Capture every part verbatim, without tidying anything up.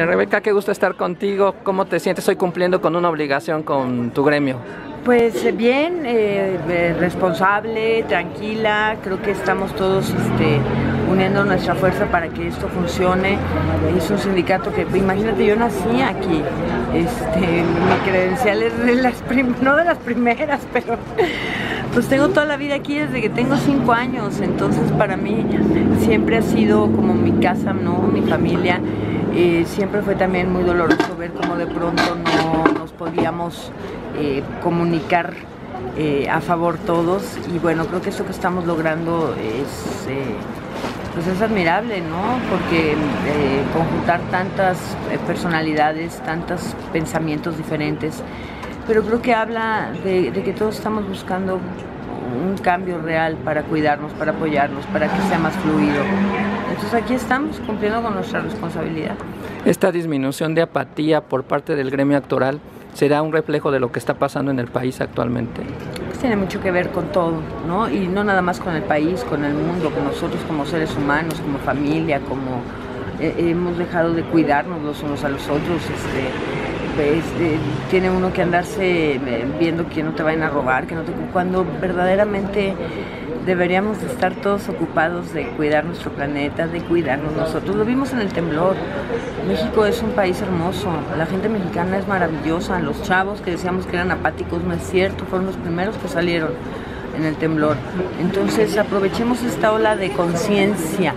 Rebeca, qué gusto estar contigo. ¿Cómo te sientes hoy cumpliendo con una obligación con tu gremio? Pues bien, eh, eh, responsable, tranquila. Creo que estamos todos este, uniendo nuestra fuerza para que esto funcione. Es un sindicato que, imagínate, yo nací aquí. Este, mi credencial es de las prim no de las primeras, pero pues tengo toda la vida aquí desde que tengo cinco años. Entonces para mí siempre ha sido como mi casa, ¿no? Mi familia. Eh, siempre fue también muy doloroso ver cómo de pronto no nos podíamos eh, comunicar eh, a favor todos, y bueno, creo que esto que estamos logrando es, eh, pues es admirable, ¿no? Porque eh, conjuntar tantas eh, personalidades, tantos pensamientos diferentes, pero creo que habla de, de que todos estamos buscando un cambio real para cuidarnos, para apoyarnos, para que sea más fluido. Entonces aquí estamos cumpliendo con nuestra responsabilidad. ¿Esta disminución de apatía por parte del gremio actoral será un reflejo de lo que está pasando en el país actualmente? Pues tiene mucho que ver con todo, ¿no? Y no nada más con el país, con el mundo, con nosotros como seres humanos, como familia, como eh, hemos dejado de cuidarnos los unos a los otros. Este, pues, eh, tiene uno que andarse eh, viendo que no te vayan a robar, que no te, cuando verdaderamente deberíamos de estar todos ocupados de cuidar nuestro planeta, de cuidarnos nosotros. Lo vimos en el temblor. México es un país hermoso, la gente mexicana es maravillosa. Los chavos que decíamos que eran apáticos, no es cierto, fueron los primeros que salieron en el temblor. Entonces aprovechemos esta ola de conciencia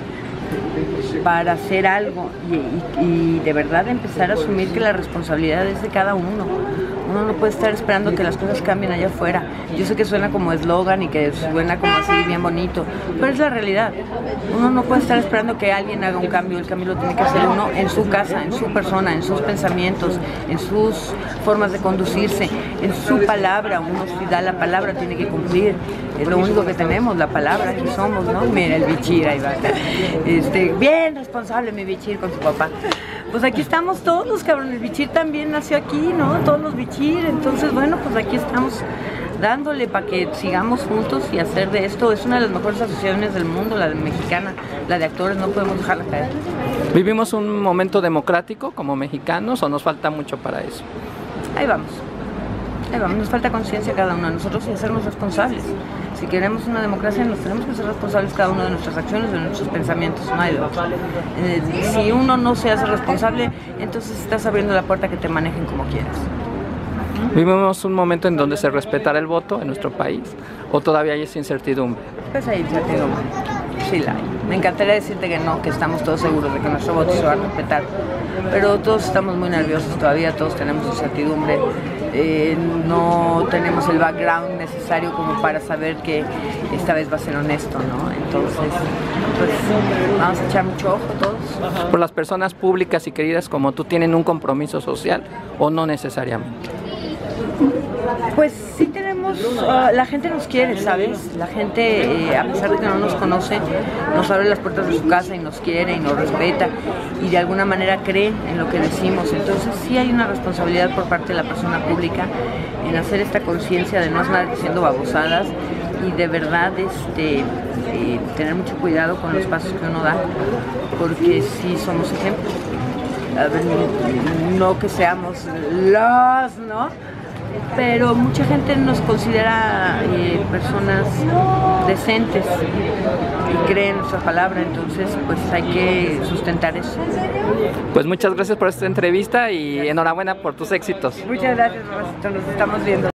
para hacer algo y, y, y de verdad empezar a asumir que la responsabilidad es de cada uno. Uno no puede estar esperando que las cosas cambien allá afuera. Yo sé que suena como eslogan y que suena como así bien bonito, pero es la realidad. Uno no puede estar esperando que alguien haga un cambio. El cambio lo tiene que hacer uno en su casa, en su persona, en sus pensamientos, en sus formas de conducirse, en su palabra. Uno si da la palabra tiene que cumplir. Es lo único que tenemos, la palabra, aquí somos, ¿no? Mira el bichir, ahí va. Este, bien responsable mi bichir con su papá. Pues aquí estamos todos, cabrón. El bichir también nació aquí, ¿no? Todos los bichir. Entonces, bueno, pues aquí estamos dándole para que sigamos juntos y hacer de esto. Es una de las mejores asociaciones del mundo, la de mexicana, la de actores, no podemos dejarla caer. ¿Vivimos un momento democrático como mexicanos o nos falta mucho para eso? Ahí vamos. Ahí vamos. Nos falta conciencia cada uno de nosotros y hacernos responsables. Si queremos una democracia, nos tenemos que ser responsables cada uno de nuestras acciones, de nuestros pensamientos, no hay de otro. Eh, si uno no se hace responsable, entonces estás abriendo la puerta a que te manejen como quieras. ¿Vivimos un momento en donde se respetará el voto en nuestro país o todavía hay esa incertidumbre? Pues hay incertidumbre, sí la hay. Me encantaría decirte que no, que estamos todos seguros de que nuestro voto se va a respetar, pero todos estamos muy nerviosos todavía, todos tenemos incertidumbre. Eh, no tenemos el background necesario como para saber que esta vez va a ser honesto, ¿no? Entonces, pues vamos a echar mucho ojo todos. ¿Por las personas públicas y queridas como tú tienen un compromiso social o no necesariamente? Pues sí tenemos, uh, la gente nos quiere, ¿sabes? La gente, eh, a pesar de que no nos conoce, nos abre las puertas de su casa y nos quiere y nos respeta y de alguna manera cree en lo que decimos. Entonces sí hay una responsabilidad por parte de la persona pública en hacer esta conciencia de no estar diciendo babosadas y de verdad este, eh, tener mucho cuidado con los pasos que uno da, porque sí somos ejemplos. A ver, no que seamos los, ¿no? Pero mucha gente nos considera eh, personas decentes y cree en nuestra palabra, entonces pues hay que sustentar eso. Pues muchas gracias por esta entrevista y enhorabuena por tus éxitos. Muchas gracias, Rosito, nos estamos viendo.